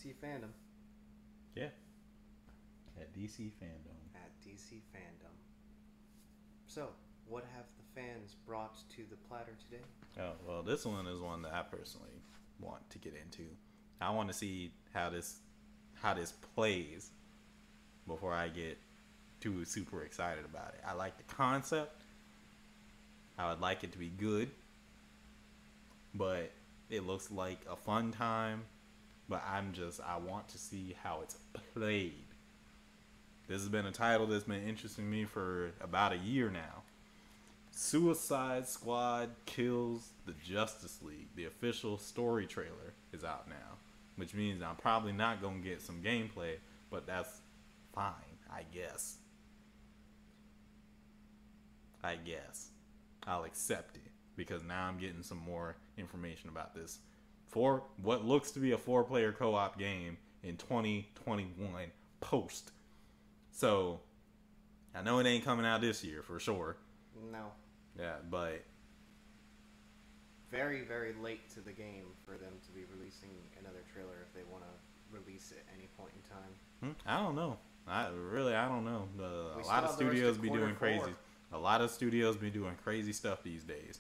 DC Fandom. Yeah. At DC Fandom. At DC Fandom. So, what have the fans brought to the platter today? Oh, well, this one is one that I personally want to get into. I want to see how this plays before I get too super excited about it. I like the concept. I would like it to be good, but it looks like a fun time. But I want to see how it's played. This has been a title that's been interesting me for about a year now. Suicide Squad Kills the Justice League. The official story trailer is out now, which means I'm probably not going to get some gameplay, but that's fine, I guess. I'll accept it because now I'm getting some more information about this. For what looks to be a 4-player co-op game in 2021 post. So, I know it ain't coming out this year for sure. No. Yeah, but very, very late to the game for them to be releasing another trailer if they want to release it at any point in time. I don't know. I don't know. A lot of still have the rest studios of be quarter doing four. crazy. A lot of studios be doing crazy stuff these days.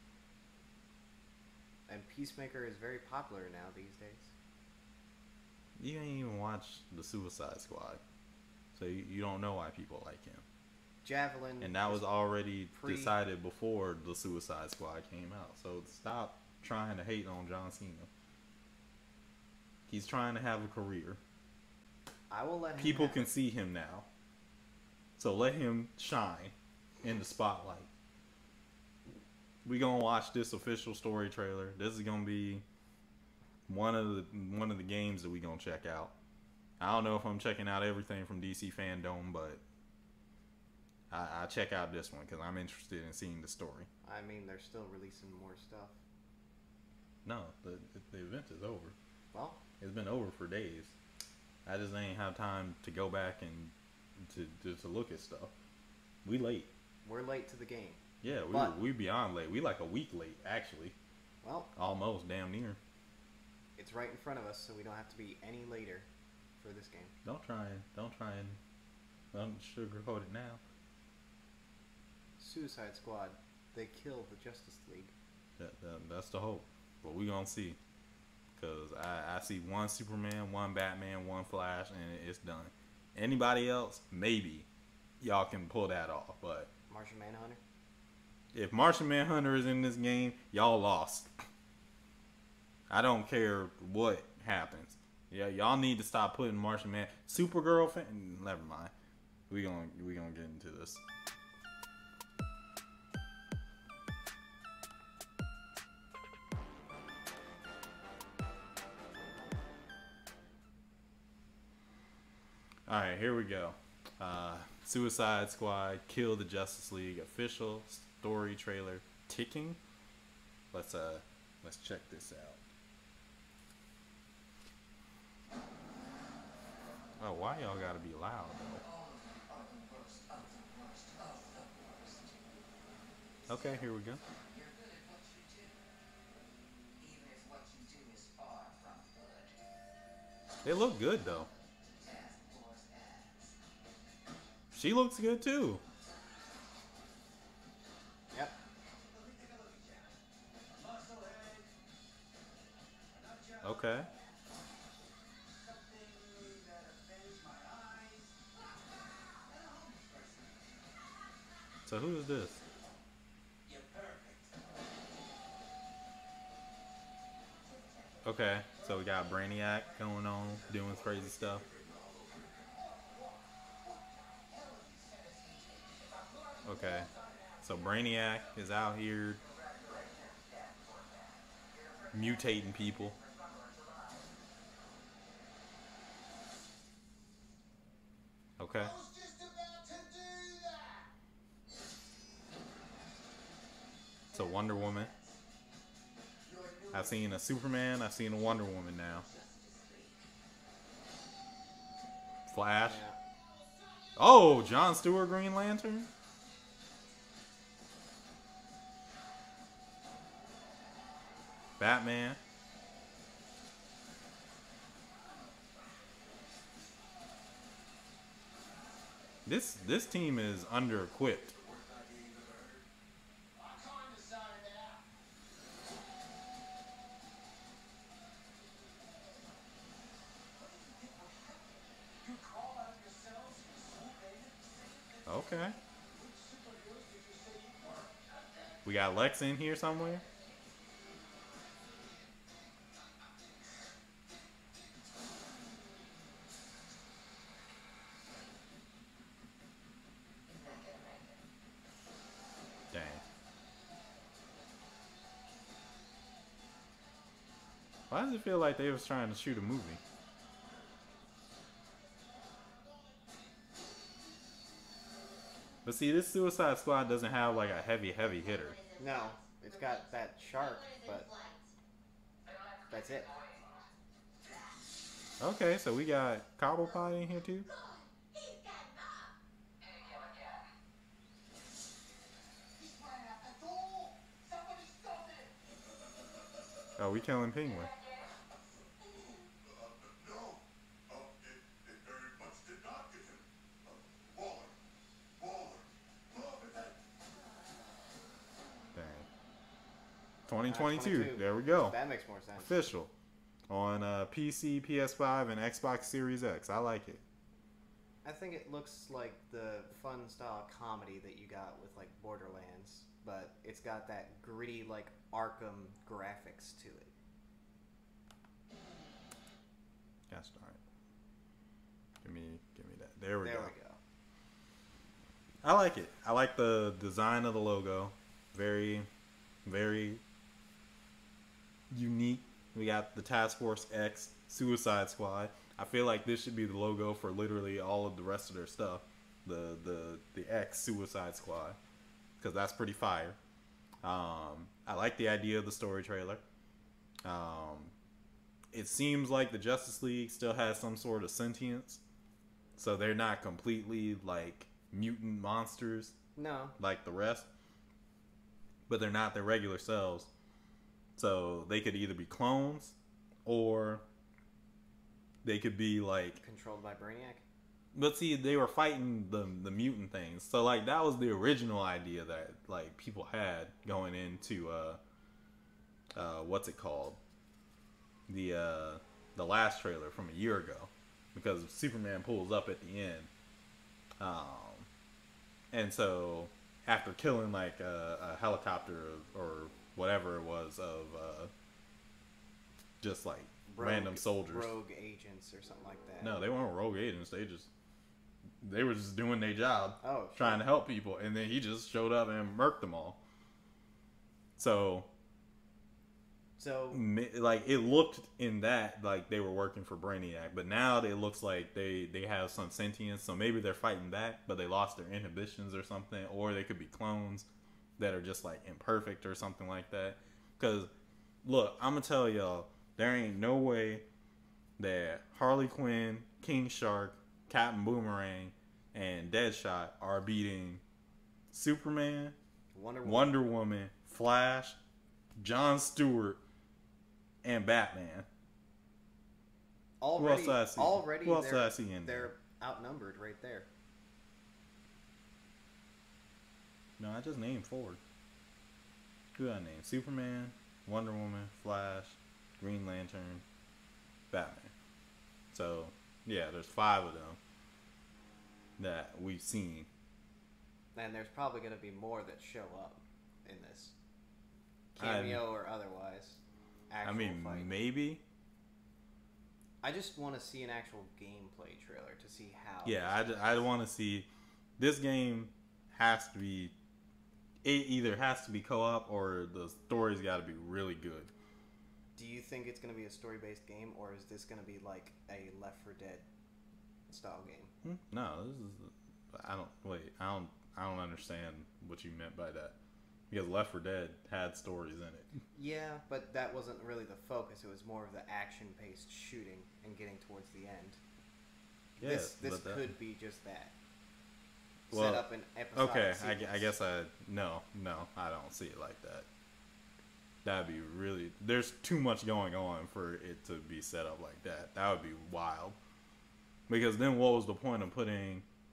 And Peacemaker is very popular now these days. You ain't even watched the Suicide Squad, so you don't know why people like him. Javelin. And that was already decided before the Suicide Squad came out. So stop trying to hate on John Cena. He's trying to have a career. I will let him People have can it. see him now. So let him shine in the spotlight. We gonna watch this official story trailer. This is gonna be one of the games that we gonna check out. I don't know if I'm checking out everything from DC Fandom, but I check out this one because I'm interested in seeing the story. I mean, they're still releasing more stuff. No, the event is over. Well, It's been over for days. I just ain't have time to go back and to look at stuff. We late. we're late to the game. Yeah, we beyond late. We like a week late, actually. Well, Almost, damn near. it's right in front of us, so we don't have to be any later for this game. Don't try and sugarcoat it now. Suicide Squad. They killed the Justice League. That's the hope. But we gonna see. Because I see one Superman, one Batman, one Flash, and it's done. Anybody else, maybe y'all can pull that off. But Martian Manhunter. if Martian Manhunter is in this game, y'all lost. I don't care what happens. Yeah, y'all need to stop putting Martian Man. Supergirl fan. Never mind. We gonna get into this. All right, here we go. Suicide Squad Kill the Justice League official story trailer ticking. Let's check this out. Oh, why y'all gotta be loud though? Okay, here we go. They look good though. She looks good too. Yep. Okay. So who is this? Okay, so we got Brainiac going on, doing crazy stuff. Okay, so Brainiac is out here mutating people. Okay. So Wonder Woman. I've seen a Superman, I've seen a Wonder Woman now. Flash. Yeah. Oh, John Stewart Green Lantern? Batman. This team is under equipped. Okay. We got Lex in here somewhere. Dang. Why does it feel like they was trying to shoot a movie? But see, this Suicide Squad doesn't have like a heavy hitter. No, it's got that shark, but that's it. Okay, so we got Cobblepot in here too. Oh, we killing Penguin. Dang. 2022. There we go. That makes more sense. Official. On PC, PS5, and Xbox Series X. I like it. I think it looks like the fun style comedy that you got with like Borderlands, but it's got that gritty like Arkham graphics to it. Gosh darn it. Give me that. There we go. I like it. I like the design of the logo. Very, very unique. We got the Task Force X, Suicide Squad. I feel like this should be the logo for literally all of the rest of their stuff. The X Suicide Squad, because that's pretty fire. I like the idea of the story trailer. It seems like the Justice League still has some sort of sentience, so they're not completely like mutant monsters. No, like the rest, but they're not their regular selves. So they could either be clones, or they could be like controlled by Brainiac. But see, they were fighting the mutant things. So like that was the original idea that like people had going into what's it called? The last trailer from a year ago, because Superman pulls up at the end, and so after killing like a helicopter or whatever it was of just like random soldiers, rogue agents or something like that. No, they weren't rogue agents. They were just doing their job, trying to help people, and then he just showed up and murked them all. So like it looked in that like they were working for Brainiac, but now it looks like they have some sentience. So maybe they're fighting back, but they lost their inhibitions or something, or they could be clones that are just like imperfect or something like that. Because look, I'm gonna tell y'all, there ain't no way that Harley Quinn, King Shark, Captain Boomerang, and Deadshot are beating Superman, Wonder Woman, Flash, Jon Stewart, and Batman. Already, who else did I see in there? They're outnumbered right there. No, I just named 4. Who did I name? Superman, Wonder Woman, Flash, Green Lantern, Batman. So, yeah, there's 5 of them that we've seen. And there's probably going to be more that show up in this. Cameo or otherwise. Fight. Maybe. I just want to see an actual gameplay trailer to see how. Yeah, I want to see. This game has to be. It either has to be co-op or the story's got to be really good. Do you think it's going to be a story-based game, or is this going to be like a Left 4 Dead style game? No, this is. I don't understand what you meant by that. Because Left 4 Dead had stories in it. Yeah, but that wasn't really the focus. It was more of the action-paced shooting and getting towards the end. This could be just that. Well, set up an episode. Okay, I guess no, I don't see it like that. That'd be really. There's too much going on for it to be set up like that. That would be wild. Because then, what was the point of putting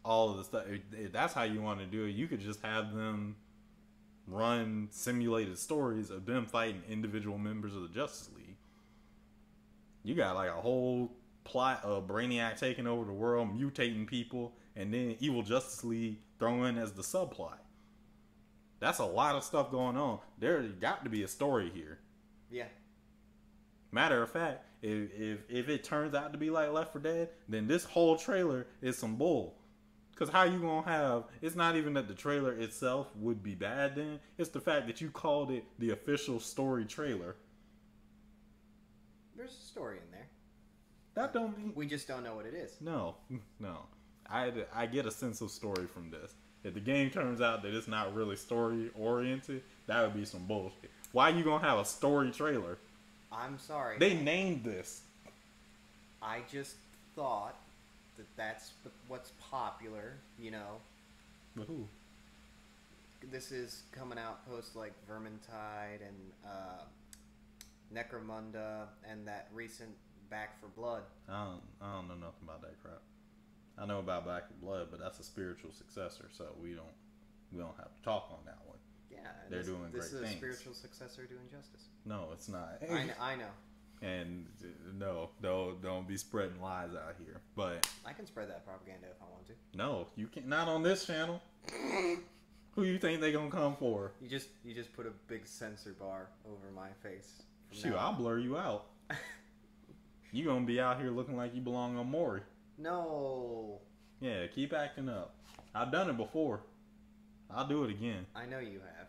all of the stuff. If that's how you want to do it, you could just have them run simulated stories of them fighting individual members of the Justice League. You got like a whole plot of Brainiac taking over the world, mutating people, and then Evil Justice League thrown in as the subplot. That's a lot of stuff going on. There got to be a story here. Yeah. Matter of fact, if it turns out to be like Left 4 Dead, then this whole trailer is some bull. Because how you gonna have... It's not even that the trailer itself would be bad then. It's the fact that you called it the official story trailer. There's a story in there. That don't mean... We just don't know what it is. No. I get a sense of story from this. If the game turns out that it's not really story oriented, that would be some bullshit. Why you gonna have a story trailer? I'm sorry. They named this. I just thought that that's what's popular, you know. But who? This is coming out post like Vermintide and Necromunda and that recent Back 4 Blood. I don't know nothing about that crap. I know about Back 4 Blood, but that's a spiritual successor, so we don't have to talk on that one. Yeah, they're doing great things. This is a spiritual successor to Injustice. No, it's not. I know. And no, don't be spreading lies out here. But I can spread that propaganda if I want to. No, you can't. Not on this channel. Who you think they gonna come for? You just put a big censor bar over my face. Shoot, I'll blur you out. You gonna be out here looking like you belong on Maury. No. Yeah, keep acting up. I've done it before. I'll do it again. I know you have.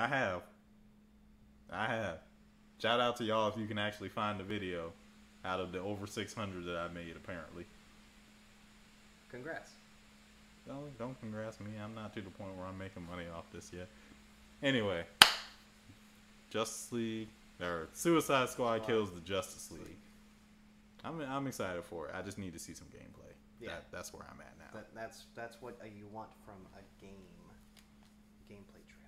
I have. Shout out to y'all if you can actually find the video out of the over 600 that I made, apparently. Congrats. No, don't congrats me. I'm not to the point where I'm making money off this yet. Anyway, Justice League, or Suicide Squad kills the Justice League. I'm excited for it. I just need to see some gameplay. Yeah. That's where I'm at now. That's what you want from a gameplay trailer.